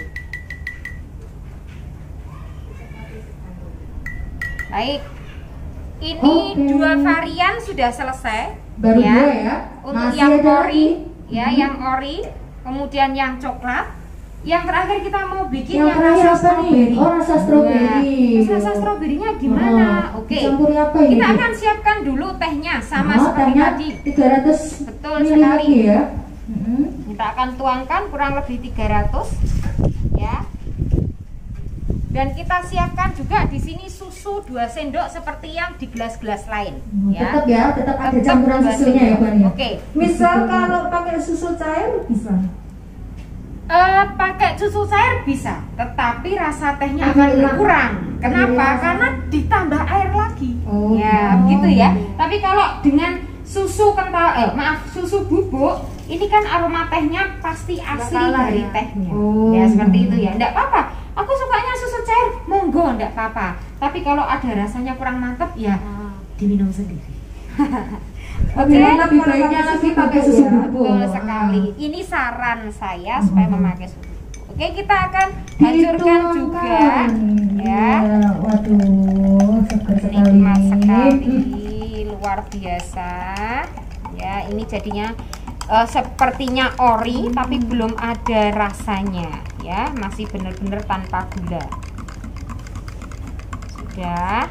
Baik. Ini Oke. dua varian sudah selesai. Baru dua ya. Untuk Masih yang ada ori, lagi. ya, Hmm. yang ori, kemudian yang coklat. Yang terakhir kita mau bikin Yang yang, terakhir rasa apa nih? stroberi. Oh, rasa stroberi. Nah, terus rasa stroberinya gimana? Oh, Oke. dicampuri apa ini? Kita akan siapkan dulu tehnya sama Oh, seperti tehnya tadi. tiga ratus Betul mili sekali. lagi ya. Hmm. Kita akan tuangkan kurang lebih tiga ratus ya. Dan kita siapkan juga di sini susu dua sendok seperti yang di gelas-gelas lain ya. Tetap ya, tetap ada Tetap campuran dua susunya ya, sendok. Bani. ya? Oke. Misal kalau pakai susu cair bisa. Eh, pakai susu cair bisa, tetapi rasa tehnya akan Akan hilang. berkurang. Kenapa? Iya. Karena ditambah air lagi. Oh, ya, gitu. gitu ya. Tapi kalau dengan susu kental, eh maaf, susu bubuk, ini kan aroma tehnya pasti asli kalah dari ya. tehnya. Oh. Ya, seperti itu ya. Enggak apa-apa. Aku sukanya susu cair, monggo, enggak apa-apa. Tapi kalau ada rasanya kurang mantap, ya diminum sendiri. Oke, Oke, lebih baiknya lagi pakai susu ya. bubuk. Betul sekali. Ini saran saya supaya memakai susu bubuk. Oke, kita akan hancurkan juga ya. Ya, waduh, seger sekali. Nikmat sekali, luar biasa. Ya, ini jadinya uh, sepertinya ori tapi belum ada rasanya ya, masih benar-benar tanpa gula. Sudah.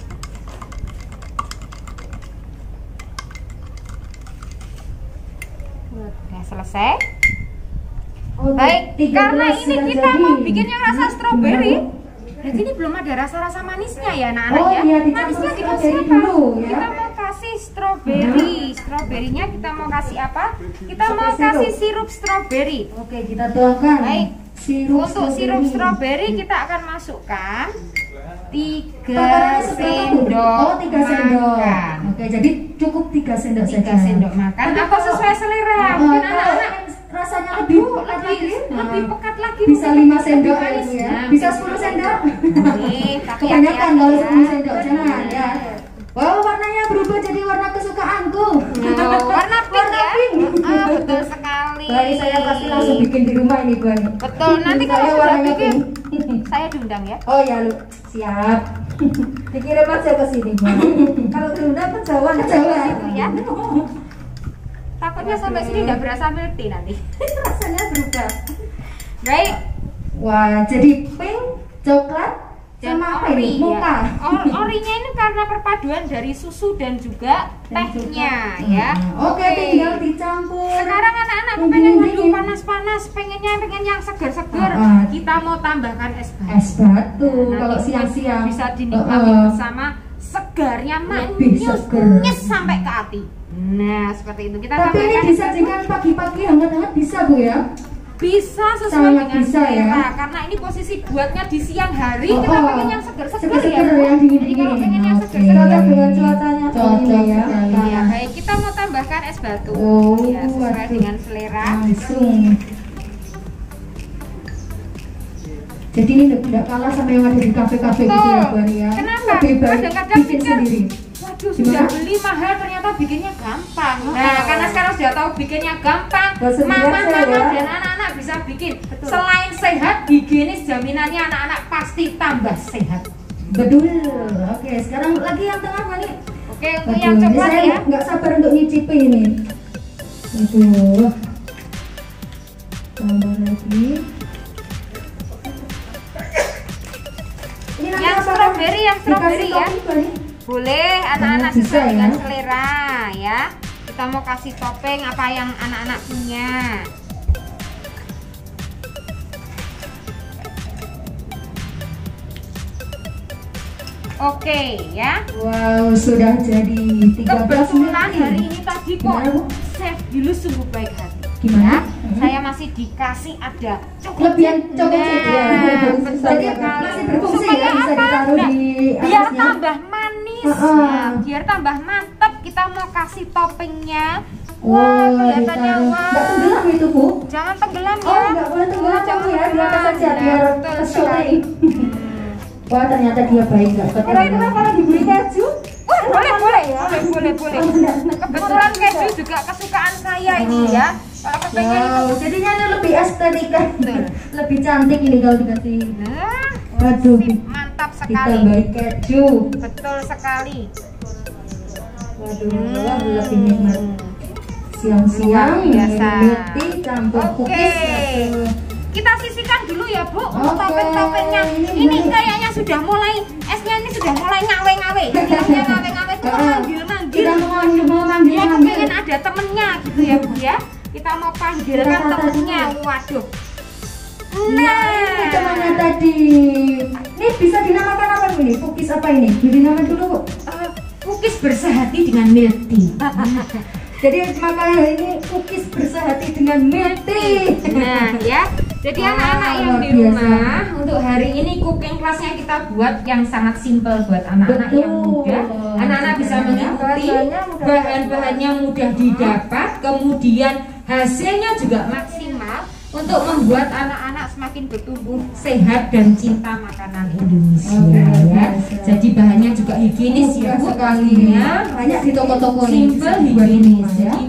Sudah selesai. Oh, Baik, tiga karena belas ini sudah kita jadi. mau bikin yang rasa stroberi. Gimana? Berarti ini belum ada rasa-rasa manisnya ya anak-anak Oh ya. iya, dicampur Manisnya kita strawberry siapa? dulu ya. Kita mau kasih stroberi. Stroberinya kita mau kasih apa? Kita mau Sirup. kasih sirup stroberi. Oke, kita tuangkan. Baik. Sirup Untuk sirup stroberi kita akan masukkan tiga Takarannya seberapa, Bu? sendok Oh, tiga sendok. makan. Oke, jadi cukup tiga sendok Tiga saja. sendok makan. Tapi Apa kalau- sesuai selera? Oh, Mungkin kalau anak-anak yang rasanya lebih Aduh, pekat lebih, lagi, lebih nah, pekat lagi. bisa mungkin lima lebih sendok ya, manis. Bu ya. Nah, Bisa mungkin sepuluh sepuluh sendok. Nih, tapi Kebanyakan hati-hati kalau ya. sepuluh sendok jangan ya. Wow, warnanya berubah jadi warna kesukaanku. Oh, warna pink Warna ya. pink. Ah, betul sekali. Wah, ini saya pasti langsung bikin di rumah ini, Bu. Ani. Betul. Nanti kalau Saya sudah warnanya bikin, pink. saya diundang ya. Oh ya, lu siap. Dikirim aja ke sini, Bu. Kalau diundang kejauhan Kejauhan. Gitu ya. Takutnya sampai sini nggak berasa milk tea nanti. rasanya berubah. Baik. Wah, jadi pink, coklat, Dan sama apa ori ini? ya. Mocha. Or- orinya ini karena perpaduan dari susu dan juga Dan tehnya juga- ya. Hmm. Oke, tinggal dicampur. Sekarang anak-anak Yang pengen dingin-dingin. minum panas-panas, pengennya pengen yang segar-segar. Ah, ah. Kita mau tambahkan es batu. Es batu Nah, kalau nanti siang-siang bisa dinikmati Uh-uh. bersama segarnya Lebih manis seger. nyes sampai ke hati. Nah, seperti itu kita Tapi ini tambahkan disajikan pagi-pagi hangat-hangat bisa, Bu ya? bisa sesuai Sangat dengan bisa, selera ya. karena ini posisi buatnya di siang hari. Oh, Kita oh. pengen yang segar-segar ya. Seger-seger, Bu. yang dingin-dingin. Jadi kalau pengen yang Oke. segar-segar Cocok dengan cuacanya Cocok ini ya. sekali. ya, baik, kita mau tambahkan es batu. Oh, Ya, sesuai waduh. dengan selera. Langsung. Jadi ini tidak kalah sama yang ada di kafe-kafe gitu ya, Bu Ani ya. Kenapa? Lebih baik Kadang-kadang bikin pikir, sendiri. Waduh, Gimana? sudah beli mahal ternyata bikinnya gampang. Oh. Nah, karena sekarang sudah tahu bikinnya gampang, Gak sendiri aja mama-mama ya. dan anak-anak bisa bikin. Selain sehat, higienis jaminannya anak-anak pasti tambah sehat. Betul. Oke, sekarang lagi yang tengah mana? Oke, untuk yang coklat saya ya. nggak sabar untuk nyicipin ini. Aduh. Tambah lagi. Ini nanti Yang apa? strawberry, yang strawberry Dikasih ya. topping, Bu Ani? Boleh anak-anak Bisa sesuai ya. dengan selera ya. Kita mau kasih topeng apa yang anak-anak punya. Oke ya. Wow, sudah jadi tiga belas menit. Kebetulan hari ini tadi kok Gimana, Bu? Chef Yulus sungguh baik hati. Gimana? Ya, Hmm. saya masih dikasih ada coklat. Kelebihan coklat Nah, itu ya. betul Jadi sekali. masih berfungsi Supaya ya, bisa apa? ditaruh Nah, di biar atasnya. tambah manis Uh-uh. ya, biar tambah mantap. Kita mau kasih toppingnya. Wah, Wah, kelihatannya ditaruh. wah. Nggak tenggelam itu, Bu? Jangan tenggelam ya. Oh, nggak boleh tenggelam, Oh, jangan Bu, ya, di atas tenggelam. saja, Nah, biar betul ke sekali. shooting. Wah, ternyata dia baik, nggak Kira-kira ketenggelam. kalau dibeli keju, Wah, boleh, boleh ya. Boleh, boleh, boleh. Kebetulan keju juga kesukaan saya ini ya. Kalau kepengen Wow, jadinya ini lebih estetika, lebih cantik ini kalau dikasih. Nah, Waduh, sip, mantap sekali. ditambahi keju. Betul sekali. Waduh, lebih nikmat. Siang-siang Luar biasa. milk tea campur Oke. cookies. Waduh. Kita sisihkan dulu ya, Bu, untuk Oke, topping-toppingnya. ini Ini Bu. kayaknya sudah mulai esnya ini sudah mulai ngawe-ngawe. Bilangnya ngawe-ngawe itu manggil-manggil. Kita mau manggil, mau manggil, Dia manggil. kepengen ada temennya gitu ya, Bu ya. Kita mau panggilkan Kita kata temennya. dulu. Waduh. Nah, ini temannya tadi. Ini bisa dinamakan apa ini? Cookies apa ini? Beri nama dulu, Bu. Eh, cookies bersehati dengan milk tea. Jadi makanan hari ini cookies bersehati dengan milk tea. Nah ya, jadi Wah, anak-anak yang luar di biasa. rumah untuk hari ini cooking kelasnya kita buat yang sangat simpel buat anak-anak yang Betul. muda. Anak-anak bisa mengikuti, Rasanya mudah bahan-bahannya mudah didapat, kemudian hasilnya juga maksimal untuk membuat anak-anak semakin bertumbuh sehat dan cinta makanan Indonesia Luar ya. biasa. Jadi bahannya juga higienis ya, Mudah Bu, sekali. pastinya. Banyak di toko-toko nih. Simple bisa dibuat di higienis. rumah, ya. Jadi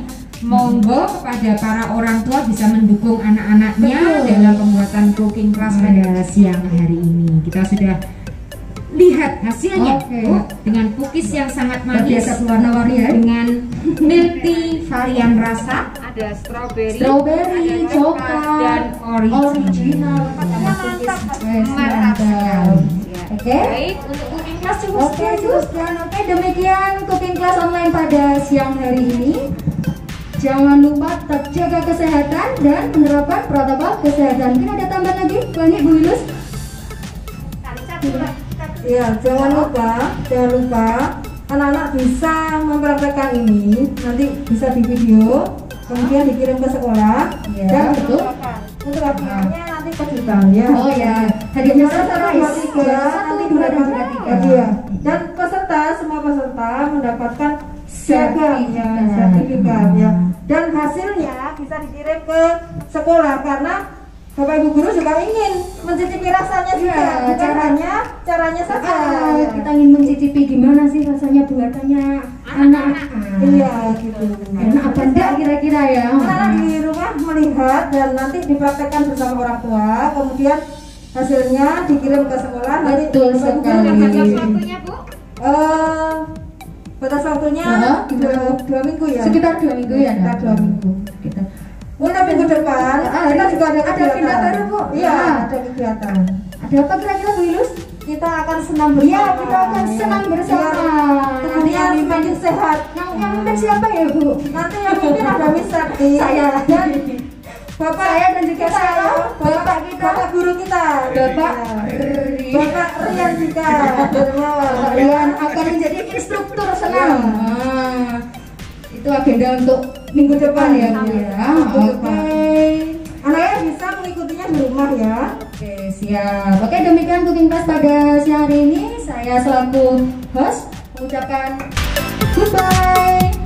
monggo kepada para orang tua bisa mendukung anak-anaknya dalam pembuatan cooking class pada siang hari ini. Kita sudah lihat hasilnya. Oke. Bu, dengan cookies yang sangat manis, biasa berwarna-warni ya. dengan milk tea varian rasa, Ada strawberry, Strawberry, ada coklat, dan original. original. Mantap, Wes, mantap mantap. Ya. Oke. Baik, untuk cooking class cukup Oke, sekian, Bu. cukup sekian. Oke, demikian cooking class online pada siang hari ini. Jangan lupa tetap jaga kesehatan dan penerapan protokol kesehatan. Mungkin ada tambahan lagi, Bu Ani, Bu Wilus? Ya, jangan lupa, jangan lupa anak-anak bisa mempraktekkan ini, nanti bisa di video, kemudian dikirim ke sekolah. Ya, dan betul. untuk hadiahnya nanti kejutan ya. Oh ya, hadiahnya Juara satu, dua, surprise. tiga, Juara satu, nanti dua, dan mendapatkan juga tiga. hadiah. Dan peserta, semua peserta mendapatkan seragam ya, sertifikat ya. Dan hasilnya bisa dikirim ke sekolah karena Bapak Ibu guru juga ingin mencicipi rasanya juga, Ya, bukan cara- hanya caranya saja. Ah, ya. kita ingin mencicipi gimana sih rasanya buatannya anak-anak. Iya gitu. Enak apa enggak kira-kira ya? Anak-anak di rumah melihat dan nanti dipraktekkan bersama orang tua, kemudian hasilnya dikirim ke sekolah. nanti Betul Bapak Ibu guru sekali. dapat Batas hasil. waktunya, Bu? Eh, batas waktunya Hah? dua, dua minggu ya. Sekitar dua minggu ya. Sekitar dua minggu. Kita. Untuk minggu depan Ah, kita juga ada ada kegiatan. pindah baru, Bu. Iya, Ah. ada kegiatan. Ada apa kira-kira Bu Wilus? Kita akan senam bersama. Iya, kita akan senam bersama. Biar tubuhnya semakin sehat. Yang yang mimpin siapa ya Bu? Nanti yang mimpin ada Miss Sakti. Saya. Dan Bapak Saya dan juga kita, saya, Bapak kita, Bapak guru kita, Bapak Iya. Bapak Rian juga. Dermawan. Kalian akan menjadi instruktur senam. Nah, itu agenda untuk minggu depan ya Bu ya. Minggu Oke. depan. Anaknya bisa mengikutinya di rumah ya. Oke, siap. Oke, demikian cooking class pada siang hari ini. Saya selaku host mengucapkan goodbye.